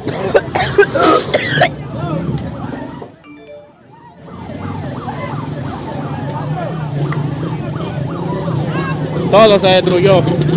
Todo se destruyó.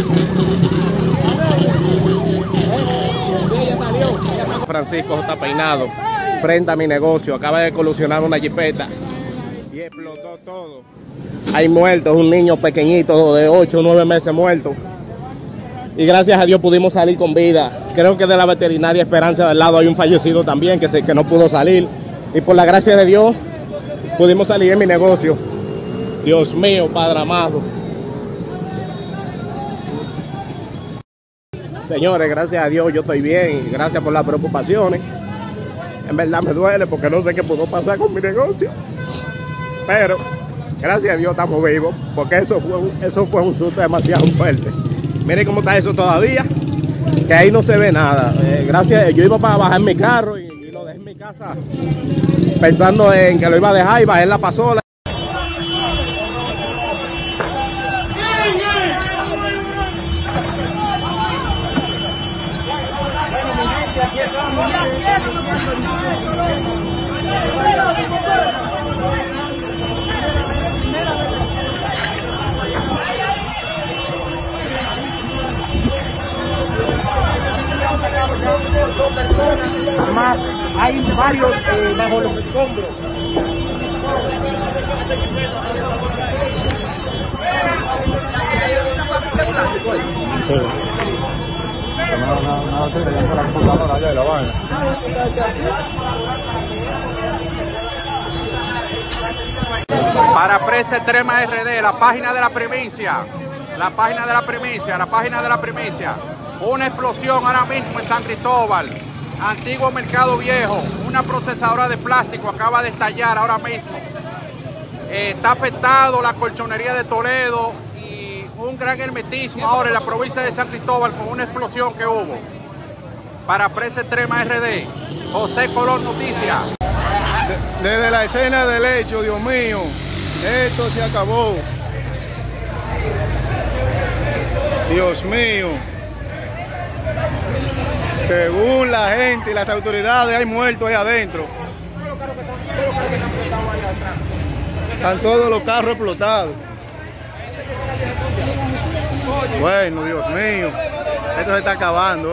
Francisco está peinado frente a mi negocio. Acaba de colisionar una jipeta y explotó todo. Hay muertos, un niño pequeñito de 8 o 9 meses muerto. Y gracias a Dios pudimos salir con vida. Creo que de la veterinaria Esperanza del lado hay un fallecido también que no pudo salir. Y por la gracia de Dios pudimos salir en mi negocio. Dios mío, Padre amado. Señores, gracias a Dios yo estoy bien. Gracias por las preocupaciones. En verdad me duele porque no sé qué pudo pasar con mi negocio. Pero gracias a Dios estamos vivos, porque eso fue un susto demasiado fuerte. Miren cómo está eso todavía, que ahí no se ve nada. Gracias, yo iba para bajar mi carro y lo dejé en mi casa pensando en que lo iba a dejar y bajé en la pasola. Además, hay varios bajo los escombros. Para Prensa Extrema RD, la página de la primicia, la página de la primicia, la página de la primicia. Una explosión ahora mismo en San Cristóbal, antiguo Mercado Viejo, una procesadora de plástico acaba de estallar ahora mismo. Está afectado la colchonería de Toledo y un gran hermetismo ahora en la provincia de San Cristóbal con una explosión que hubo. Para Prensa Extrema RD, José Colón Noticias. Desde la escena del hecho, Dios mío, esto se acabó. Dios mío. Según la gente y las autoridades, hay muertos ahí adentro. Están todos los carros explotados. Bueno, Dios mío, esto se está acabando,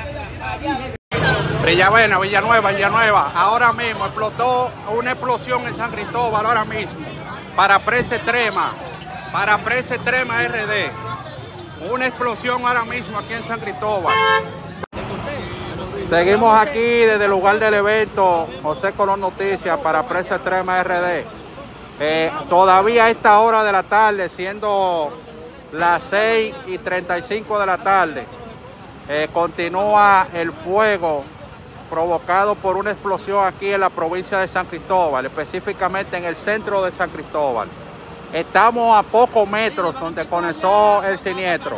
Villanueva, ahora mismo explotó una explosión en San Cristóbal, ahora mismo, para Prensa Extrema RD, una explosión ahora mismo aquí en San Cristóbal. Seguimos aquí desde el lugar del evento, José Colón Noticias para Prensa Extrema RD. Todavía a esta hora de la tarde, siendo las 6:35 de la tarde, continúa el fuego provocado por una explosión aquí en la provincia de San Cristóbal, específicamente en el centro de San Cristóbal. Estamos a pocos metros donde comenzó el siniestro.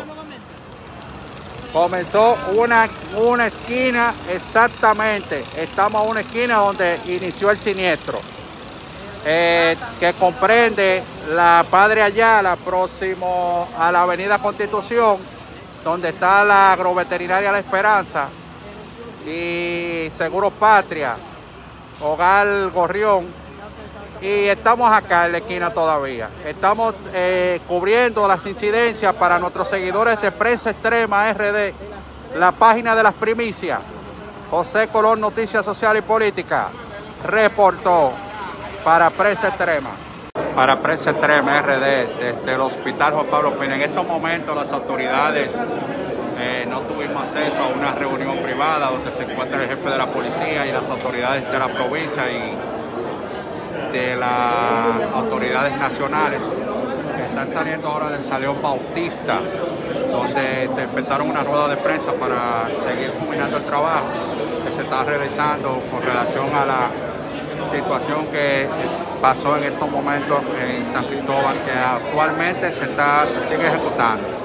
Comenzó una esquina exactamente, estamos a una esquina donde inició el siniestro, que comprende la Padre Ayala, próximo a la avenida Constitución, donde está la agroveterinaria La Esperanza y Seguro Patria, Hogar Gorrión, y estamos acá en la esquina todavía. Estamos cubriendo las incidencias para nuestros seguidores de Prensa Extrema RD, la página de las primicias. José Colón Noticias Social y Política reportó para Prensa Extrema. Para Prensa Extrema RD, desde el Hospital Juan Pablo Pina. En estos momentos las autoridades no tuvimos acceso a una reunión privada donde se encuentra el jefe de la policía y las autoridades de la provincia y de las autoridades nacionales, que están saliendo ahora del Salón Bautista, donde interpretaron una rueda de prensa para seguir culminando el trabajo que se está realizando con relación a la situación que pasó en estos momentos en San Cristóbal, que actualmente se sigue ejecutando.